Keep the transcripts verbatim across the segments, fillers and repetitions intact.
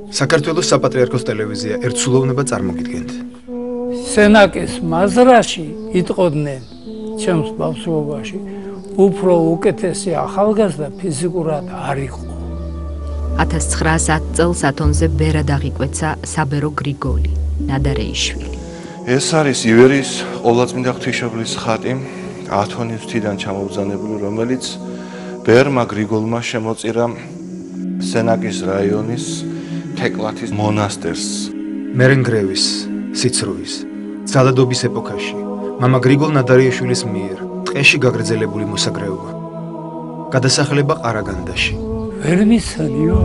საქართველოს საპატრიარქოს ტელევიზია ერთსულოვნება წარმოგიდგენთ. სენაკის მაზრაში იტყოდნენ ჩემს ბავშვობაში უფრო უკეთესი ახალგაზრდა ფიზიკურად არ იყო. ათას ცხრაასი წელს ათონზე ბერად აღიკვეცა საბერო გრიგოლი, ნადარეიშვილი. ეს არის ივერის ყოვლადწმინდა ღვთისმშობლის ხატი ათონის მთიდან ჩამობრძანებული, რომელიც ბერმა გრიგოლმა შემოწირა სენაკის რაიონის თეკლათის მონასტერს. მერენგრევის, სიცრუის, ძალადობის ეპოქაში მამა გრიგოლ ნადარეიშვილის მიერ ტყეში გაგრძელებული მოსაგრეობა. გადასახლება ყარაგანდაში. ვერ მისცადიო.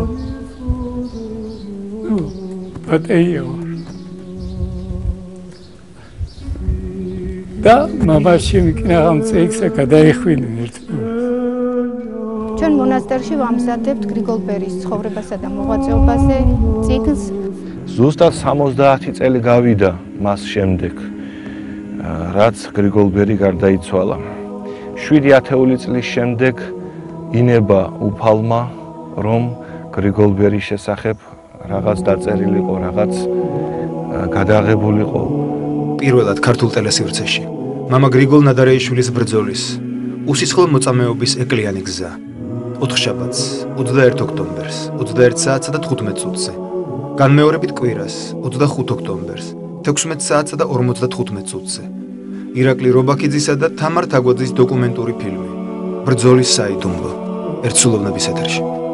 ნუ, პატეიო. და მამაში მიკნაღამ წეიქსა გადაიხვიდნენ ერთმანეთს. ჩვენ მონასტერში ვამზადებთ გრიგოლ ბერის ცხოვრებასა და მოღვაწეობაზე წიგნს. ზუსტად სამოცდაათი წელი გავიდა მას შემდეგ, რაც გრიგოლ ბერი გარდაიცვალა. შვიდი ათეული წლის შემდეგ ინება უფალმა, რომ გრიგოლ ბერის შესახებ რაღაც დაწერილიყო, რაღაც გადაღებულიყო. პირველად ქართულ ტელესივრცეში მამა გრიგოლ ნადარეიშვილის ბრძოლის უსიცხლო მოწამეობის ეკლიანი გზა. ოთხშაბათს, ოცდაერთ ოქტომბერს, ოცდაერთ საათსა და თხუთმეტ წუთზე. განმეორებით კვირას, ოცდახუთ ოქტომბერს, თექვსმეტ საათსა და ორმოცდათხუთმეტ წუთზე. ირაკლი რობაქიძისა და თამარ თაგვაძის დოკუმენტური ფილმი ბრძოლის საიდუმლო ერთსულოვნების ეთერში.